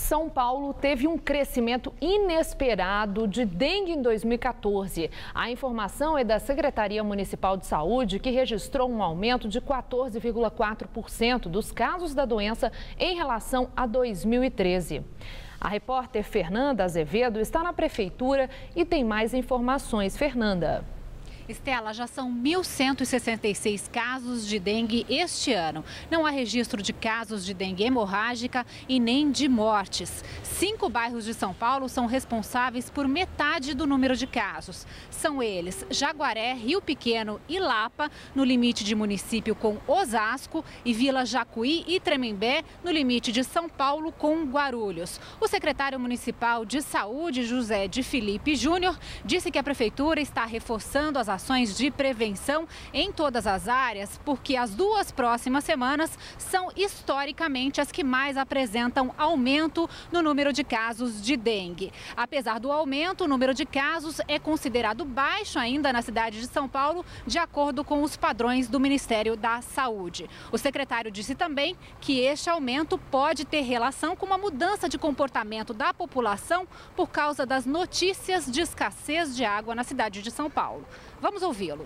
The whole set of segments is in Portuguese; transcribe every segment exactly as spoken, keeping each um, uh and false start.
São Paulo teve um crescimento inesperado de dengue em dois mil e quatorze. A informação é da Secretaria Municipal de Saúde, que registrou um aumento de quatorze vírgula quatro por cento dos casos da doença em relação a dois mil e treze. A repórter Fernanda Azevedo está na Prefeitura e tem mais informações. Fernanda. Estela, já são mil cento e sessenta e seis casos de dengue este ano. Não há registro de casos de dengue hemorrágica e nem de mortes. Cinco bairros de São Paulo são responsáveis por metade do número de casos. São eles Jaguaré, Rio Pequeno e Lapa, no limite de município com Osasco, e Vila Jacuí e Tremembé, no limite de São Paulo com Guarulhos. O secretário municipal de Saúde, José de Felipe Júnior, disse que a prefeitura está reforçando as ações ações de prevenção em todas as áreas, porque as duas próximas semanas são historicamente as que mais apresentam aumento no número de casos de dengue. Apesar do aumento, o número de casos é considerado baixo ainda na cidade de São Paulo, de acordo com os padrões do Ministério da Saúde. O secretário disse também que este aumento pode ter relação com uma mudança de comportamento da população por causa das notícias de escassez de água na cidade de São Paulo. Vamos ouvi-lo.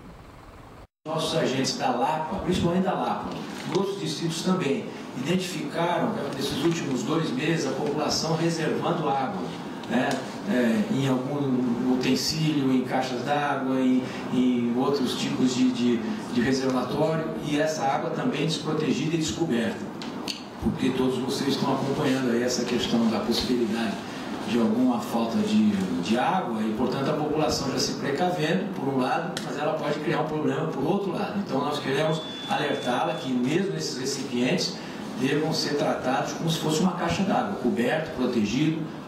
Nossos agentes da Lapa, principalmente da Lapa, de outros distritos também, identificaram, nesses últimos dois meses, a população reservando água, né, é, em algum utensílio, em caixas d'água, em, em outros tipos de, de, de reservatório, e essa água também desprotegida e descoberta, porque todos vocês estão acompanhando aí essa questão da possibilidade de alguma falta de, de água e, portanto, a população já se precavendo, por um lado, mas ela pode criar um problema por outro lado. Então, nós queremos alertá-la que mesmo esses recipientes devam ser tratados como se fosse uma caixa d'água, coberto, protegido,